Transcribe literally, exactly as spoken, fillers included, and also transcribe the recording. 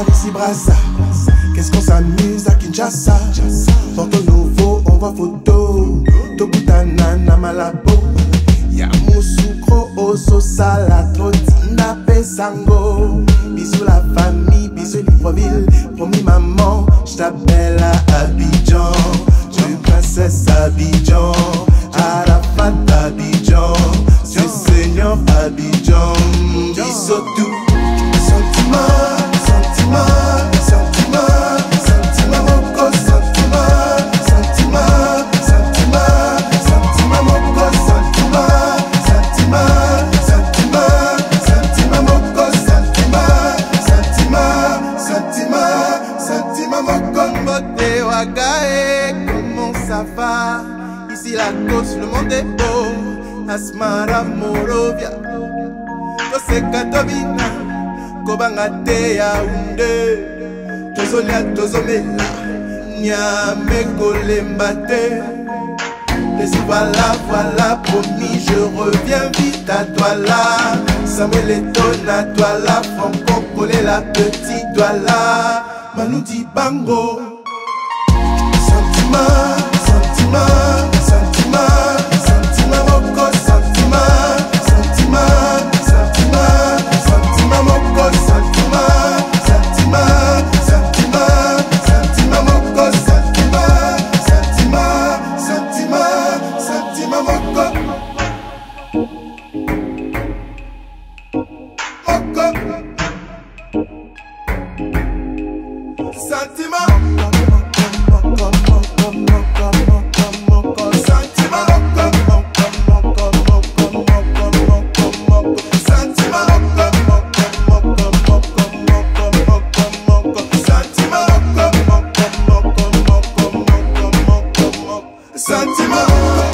ici Brasa. Qu'est-ce qu'on s'amuse à Kinshasa. Porto Nouveau, on voit photo. Tokutana na Malabo. Y'a Moussoukro, Oso, Salade, Trotina, Pesango. Bisous la famille, bisous Libreville. Promis maman, j't'appelle à Abidjan. Du princesse Abidjan, Arafat Abidjan, du Seigneur Abidjan. Bisous tout. Sentiment, sentiment, sentiment, sentiment, moko, sentiment, sentiment, sentiment, sentiment, moko, sentiment, sentiment, sentiment, sentiment, moko, sentiment, sentiment, sentiment, sentiment, moko. Mbote wagae, comment ça va? Ici la cause, le monde est beau. Asmara Morovia, Toseka Tobina. Kobanga te Yaoundé, tozolia tozomela, Niamey kolemba te. Les voilà, voilà, promis, je reviens vite à toi là. Samuel Etona, toi là, Franco Collet, la petite, toi là. Manu Dibango. Sentiment, sentiment, sentiment, sentiment, moko, sentiment, sentiment, sentiment, sentiment, moko, sentiment, sentiment, sentiment, sentiment, moko, sentiment, sentiment, sentiment, sentiment, moko, moko, sentiment. Sentiment.